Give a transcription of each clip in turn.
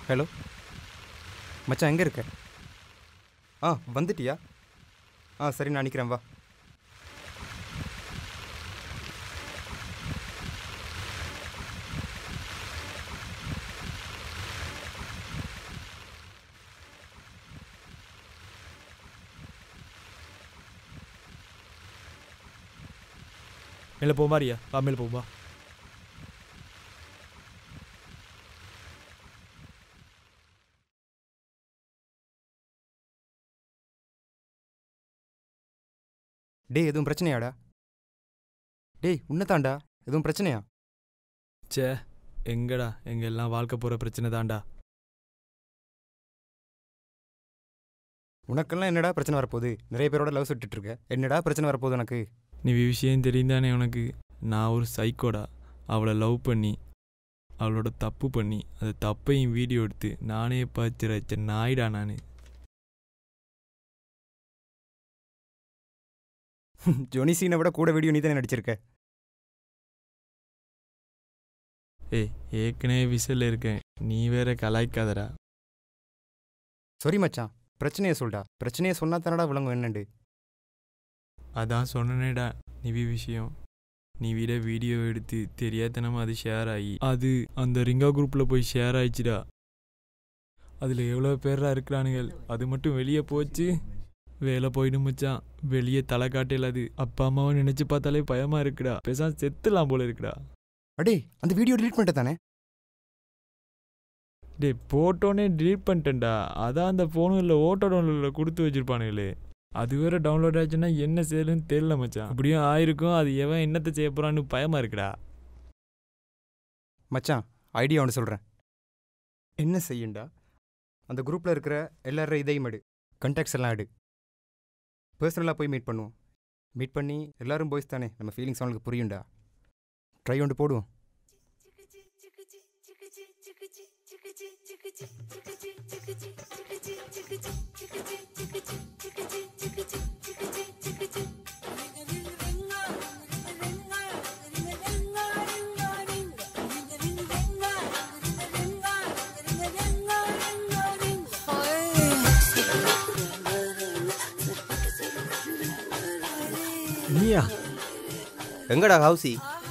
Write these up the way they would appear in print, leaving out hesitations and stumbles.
Hello மச்சான், எங்கே இருக்க? வந்துட்டியா? சரி, நான் நிற்கிறேன், வா. மேலே போமாரியா, மேலே போமா. டேய், எதுவும் பிரச்சனையாடா? டேய், உன்னதாண்டா, எதுவும் பிரச்சனையா? சே, எங்கடா, எல்லாம் வாழ்க்கை போகிற பிரச்சனை தான்டா. உனக்கெல்லாம் என்னடா பிரச்சனை வரப்போகுது? நிறைய பேரோட லவ் சுட்டுட்டு இருக்க, என்னடா பிரச்சனை வரப்போகுது உனக்கு? நீ விஷயம் தெரிந்தானே உனக்கு. நான் ஒரு சைக்கோடா. அவளை லவ் பண்ணி அவளோட தப்பு பண்ணி அந்த தப்பையும் வீடியோ எடுத்து நானே பார்த்து வச்ச நாயிடா நான். ஜோனி சீனை விட கூட வீடியோ நீ தானே நடிச்சிருக்க. ஏற்கனவே விசில் இருக்கேன், நீ வேற கலாய்க்காதடா. சரி மச்சான், பிரச்சனையை சொல்டா. பிரச்சனையை சொன்னா தானடா விளங்கும் என்னண்டு. அதான் சொன்னேடா நீ விஷயம். நீ விட வீடியோ எடுத்து தெரியாதனமா அது ஷேர் ஆகி அது அந்த ரிங்கா குரூப்பில் போய் ஷேர் ஆயிடுச்சுடா. அதில் எவ்வளோ பேரா இருக்கிறானுங்கள். அது மட்டும் வெளியே போச்சு, வேலை போயிடும் மச்சான். வெளியே தலை காட்டையில் அது அப்பா அம்மாவை நினச்சி பார்த்தாலே பயமாக இருக்குடா. பேசாம செத்துலாம் போல இருக்குடா. அடே, அந்த வீடியோ டிலீட் பண்ணிட்ட தானே? டே, போட்டோன்னே டிலீட் பண்ணிட்டேன்டா. அதான் அந்த ஃபோனும் இல்லை, ஓட்டோ டவுன்லோடில் கொடுத்து வச்சுருப்பானுங்களே. அது வேறு டவுன்லோட் ஆச்சுன்னா என்ன செய்யலன்னு தெரியல மச்சான். அப்படியும் ஆயிருக்கும், அது எவன் என்னத்தை செய்ய போகிறான்னு பயமாக இருக்குடா. மச்சான், ஐடியா ஒன்று சொல்கிறேன். என்ன செய்யுண்டா, அந்த குரூப்பில் இருக்கிற எல்லாரும் இதையும் எடு, கண்டாக்ட்ஸ் எல்லாம் எடு. பர்சனலாக போய் மீட் பண்ணுவோம். மீட் பண்ணி எல்லோரும் பாய்ஸ் தானே, நம்ம ஃபீலிங்ஸ் அவங்களுக்கு புரியும்டா. ட்ரை ஒன்று போடுவோம். நீயா? எங்கடா கௌசி?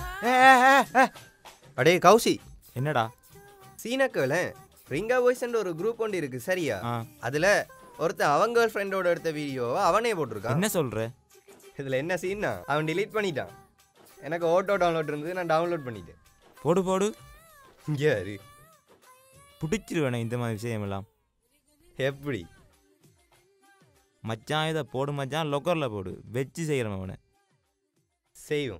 அடே கௌசி, என்னடா? சீனக்கல ரிங்கா பாய்ஸ்ன்ற ஒரு குரூப் ஒன்று இருக்கு சரியா? அதுல ஒருத்தன் அவன் கேர்ள் ஃப்ரெண்டோட எடுத்த வீடியோவை அவனே போட்டிருக்கான். என்ன சொல்ற? இதுல என்ன சீன்னா, அவன் டிலீட் பண்ணிட்டான். எனக்கு ஓட்டோ டவுன்லோட் இருந்தது, நான் டவுன்லோட் பண்ணிட்டேன். போடு போடு, யாரு பிடிச்சிருவேனே இந்த மாதிரி விஷயம் எல்லாம். எப்படி மச்சான் இதை போடு மச்சான், லொக்கரில் போடு, வச்சு செய்கிறவன் அவனை செய்வோம்.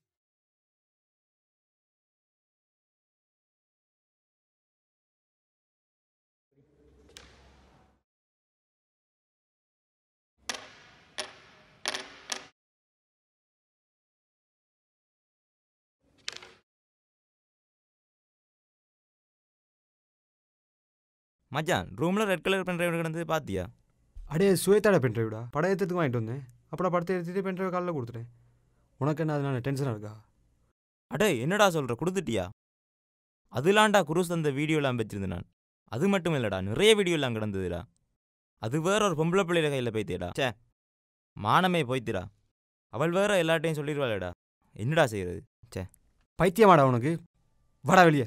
மச்சான், ரூமில் ரெட் கலர் பென் டிரைவ் கிடந்தது பார்த்தியா? அடே, சுவேத்தாட பென் டிரைவ்டா. படம் எடுத்துக்கு வாங்கிட்டு வந்தேன். அப்புறம் படத்தை எடுத்துகிட்டு பென் டிரைவ் காலில் கொடுத்துட்டேன். உனக்கு என்ன அதனால டென்ஷனாக இருக்கா? அடே, என்னடா சொல்கிற, கொடுத்துட்டியா? அதுலாண்டா குரூஸ் அந்த வீடியோலாம் வச்சிருந்தேன் நான். அது மட்டும் இல்லைடா, நிறைய வீடியோலாம் கிடந்ததுடா. அது வேற ஒரு பொம்பளை பிள்ளையில கையில் போய்த்தியடா. சே, மானமே போய்த்திடா. அவள் வேற எல்லாட்டையும் சொல்லிடுவாளேடா. என்னடா செய்கிறது? சே, பைத்தியமாடா உனக்கு. வாடா வெளியே.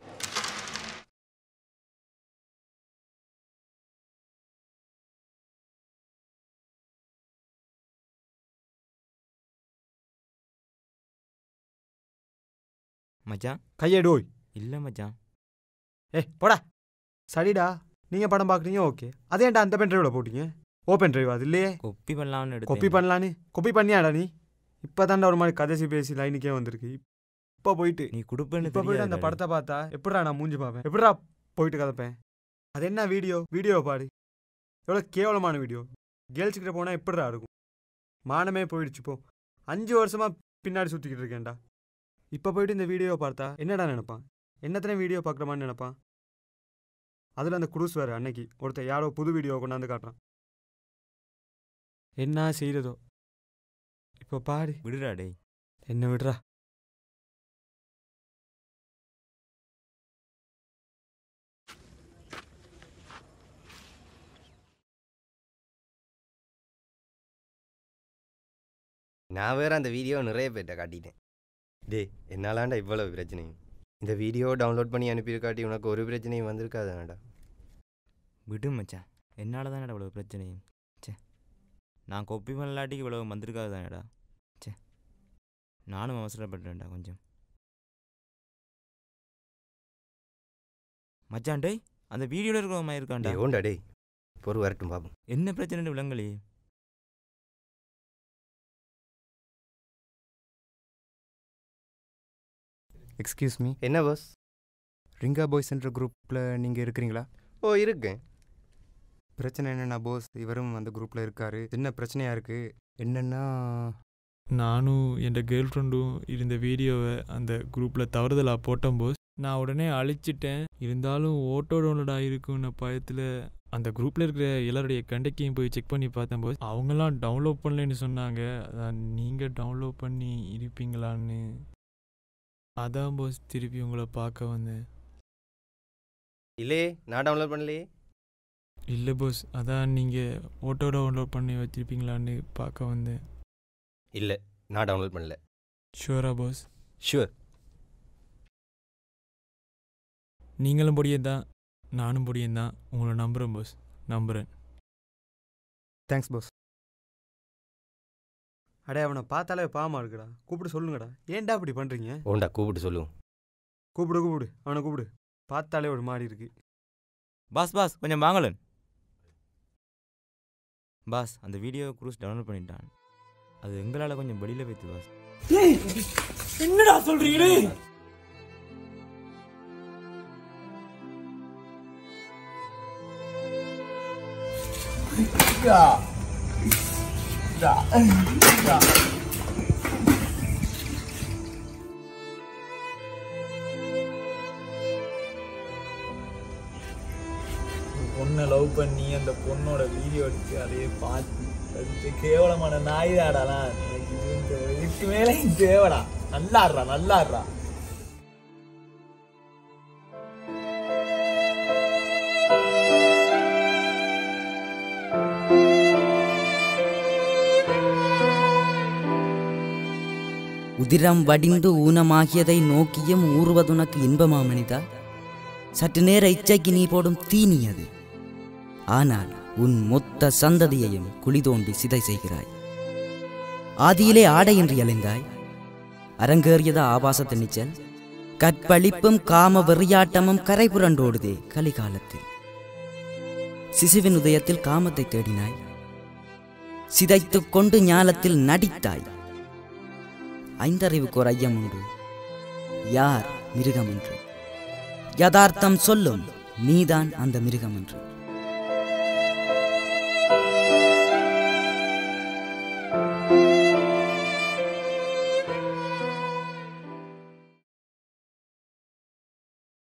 மச்சான் கையேடோய். இல்லை மச்சான். போடா. சரிடா, நீங்கள் படம் பார்க்குறீங்க, ஓகே. அதேன்டா அந்த பென் டிரைவில் போட்டிங்க? ஓப்பன் டிரைவ் அது இல்லையே. கொப்பி பண்ணலாம்னு எடுத்து. கொப்பி பண்ணலான்னு கொப்பி பண்ணியாடா நீ? இப்போ தாண்டா ஒரு மாதிரி கதைசி பேசி லைனுக்கே வந்திருக்கு. இப்போ போயிட்டு நீ கொடுப்பேன்னு இப்போ போயிட்டு அந்த படத்தை பார்த்தா எப்படிடா நான் மூஞ்சி பார்ப்பேன்? எப்படிடா போயிட்டு கதைப்பேன்? அது என்ன வீடியோ பாடு. எவ்வளோ கேவலமான வீடியோ. கேர்ள்ஸ்கிட்ட போனால் எப்படிடா இருக்கும்? மானமே போயிடுச்சு. போ, 5 வருஷமாக பின்னாடி சுற்றிக்கிட்டு இருக்கேன்டா. இப்போ போயிட்டு இந்த வீடியோவை பார்த்தா என்னடா நினைப்பான்? என்னத்தனை வீடியோ பார்க்குற மாதிரி நினைப்பான்? அதில் அந்த குரூஸ் வேறு அன்னைக்கு ஒருத்தர் யாரோ புது வீடியோவை கொண்டாந்து காட்டுறான். என்ன செய்கிறதோ இப்போ பாரு. விடுடா டேய். என்ன விடுறா? நான் வேறு அந்த வீடியோ நிறைய பேர்ட்ட காட்டிட்டேன். டேய் என்னாலாண்டா இவ்வளவு பிரச்சனையும். இந்த வீடியோ டவுன்லோட் பண்ணி அனுப்பியிருக்காட்டி உனக்கு ஒரு பிரச்சனையும் வந்திருக்காதாடா. விடு மச்சான், என்னால் தானடா இவ்வளோ பிரச்சனையும். சே, நான் கொப்பி பண்ணலாட்டிக்கு இவ்வளோ வந்திருக்காது தானடா. சே, நானும் அவசரப்பட்டேன்டா கொஞ்சம். மச்சான் டேய், அந்த வீடியோவில் இருக்கிற மாதிரி இருக்கான்டா. டேய் ஓண்டா டேய், பொறு வரட்டும் பாப்போம். என்ன பிரச்சனை விலங்களே? எக்ஸ்கியூஸ் மீ, என்ன பாஸ்? ரிங்கா பாய்ஸ்ன்ற குரூப்பில் நீங்கள் இருக்கிறீங்களா? ஓ இருக்கேன். பிரச்சனை என்னென்னா போஸ், இவரும் அந்த குரூப்பில் இருக்கார். என்ன பிரச்சனையாக இருக்குது என்னென்னா, நானும் என் கேர்ள் ஃப்ரெண்டும் இருந்த வீடியோவை அந்த குரூப்பில் தவறுதலாக போட்டோம் போஸ். நான் உடனே அழிச்சிட்டேன். இருந்தாலும் ஓட்டோ டவுன்லோட் ஆகிருக்குன்னு பயத்தில் அந்த குரூப்பில் இருக்கிற எல்லாருடைய கண்டக்டையும் போய் செக் பண்ணி பார்த்தேன் போஸ். அவங்களாம் டவுன்லோட் பண்ணலன்னு சொன்னாங்க. அதான் நீங்கள் டவுன்லோட் பண்ணி இருப்பீங்களான்னு அதான் போஸ் திருப்பி உங்களை பார்க்க வந்தேன். இல்லையே, நான் டவுன்லோட் பண்ணலையே. இல்லை போஸ், அதான் நீங்கள் ஓட்டோ டவுன்லோட் பண்ணி வச்சுருப்பீங்களான்னு பார்க்க வந்தேன். இல்லை, நான் டவுன்லோட் பண்ணல. ஷுவரா போஸ்? ஷுவர். நீங்களும் பொடியன் தான், நானும் பொடியன் தான். உங்களை நம்புகிறேன் போஸ், நம்புகிறேன். Thanks boss. அடே அவனை பார்த்தாலே பாவமாக இருக்குடா. கூப்பிட்டு சொல்லுங்கடா, ஏன்டா இப்படி பண்ணுறீங்க? ஓண்டா கூப்பிட்டு சொல்லுவோம். கூப்பிடு அவனை கூப்பிடு. பார்த்தாலே ஒரு மாடி இருக்கு. பாஸ் பாஸ் கொஞ்சம் வாங்கலன். பாஸ், அந்த வீடியோ குரூஸ் டவுன்லோட் பண்ணிட்டான். அது எங்களால் கொஞ்சம் வெளியில் வைத்து பாஸ். என்னடா சொல்றீங்களே? பொண்ணை லவ் பண்ணி அந்த பொண்ணோட வீடியோ எடுத்து அதையே பார்த்து அது கேவலமான நாய்தாடாலாம். எனக்கு இதுக்கு மேலே தேவடா. நல்லாடுறா. உதிரம் வடிந்து ஊனமாகியதை நோக்கியும் ஊறுவதுனக்கு இன்பமா மனிதா? சற்று நேர இச்சைக்கு நீ போடும் தீனி அது. ஆனால் உன் மொத்த சந்ததியையும் குழி தோண்டி சிதை செய்கிறாய். ஆதியிலே ஆடையின்றி அலைந்தாய். அரங்கேறியதா ஆபாச நீச்சல். கற்பழிப்பும் காம வெறியாட்டமும் கரை புரண்டோடுதே கலிகாலத்தில். சிசுவின் உதயத்தில் காமத்தை தேடினாய். சிதைத்துக் கொண்டு ஞாலத்தில் நடித்தாய். ஐந்தறிவுக்கு ஒரு ஐயம் உண்டு, யார் மிருகம் என்று. யதார்த்தம் சொல்லும், நீதான் அந்த மிருகம் என்று.